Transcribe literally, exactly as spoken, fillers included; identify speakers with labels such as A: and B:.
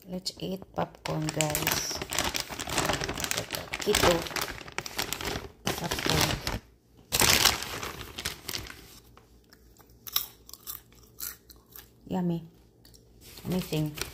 A: Let's eat popcorn, guys. Keto popcorn. Yummy. Amazing.